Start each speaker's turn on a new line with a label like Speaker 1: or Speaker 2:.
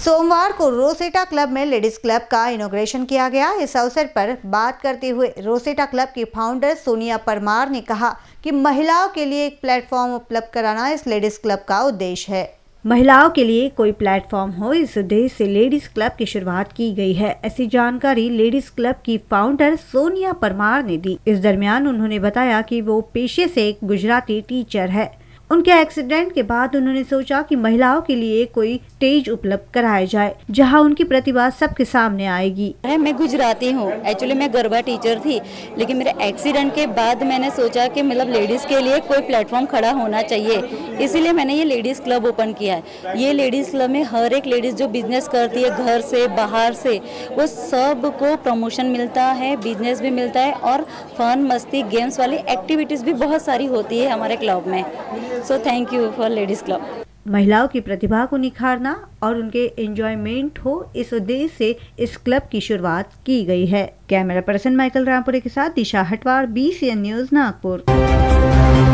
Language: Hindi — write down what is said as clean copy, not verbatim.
Speaker 1: सोमवार को रोसेटा क्लब में लेडीज क्लब का इनॉग्रेशन किया गया। इस अवसर पर बात करते हुए रोसेटा क्लब की फाउंडर सोनिया परमार ने कहा कि महिलाओं के लिए एक प्लेटफॉर्म उपलब्ध कराना इस लेडीज क्लब का उद्देश्य है। महिलाओं के लिए कोई प्लेटफॉर्म हो, इस उद्देश्य से लेडीज क्लब की शुरुआत की गई है। ऐसी जानकारी लेडीज क्लब की फाउंडर सोनिया परमार ने दी। इस दरमियान उन्होंने बताया कि वो पेशे से एक गुजराती टीचर है। उनके एक्सीडेंट के बाद उन्होंने सोचा कि महिलाओं के लिए कोई स्टेज उपलब्ध कराया जाए जहां उनकी प्रतिभा सबके सामने आएगी।
Speaker 2: मैं गुजराती हूँ, एक्चुअली मैं गरबा टीचर थी, लेकिन मेरे एक्सीडेंट के बाद मैंने सोचा कि मतलब लेडीज़ के लिए कोई प्लेटफॉर्म खड़ा होना चाहिए, इसीलिए मैंने ये लेडीज़ क्लब ओपन किया है। ये लेडीज़ क्लब में हर एक लेडीज़ जो बिजनेस करती है घर से बाहर से, वो सब को प्रमोशन मिलता है, बिजनेस भी मिलता है और फन मस्ती गेम्स वाली एक्टिविटीज़ भी बहुत सारी होती है हमारे क्लब में। So thank you for ladies club.
Speaker 1: महिलाओं की प्रतिभा को निखारना और उनके एंजॉयमेंट हो, इस उद्देश्य से इस क्लब की शुरुआत की गई है। कैमरा पर्सन माइकल रामपुरे के साथ दिशा हटवार, BCN न्यूज़, नागपुर।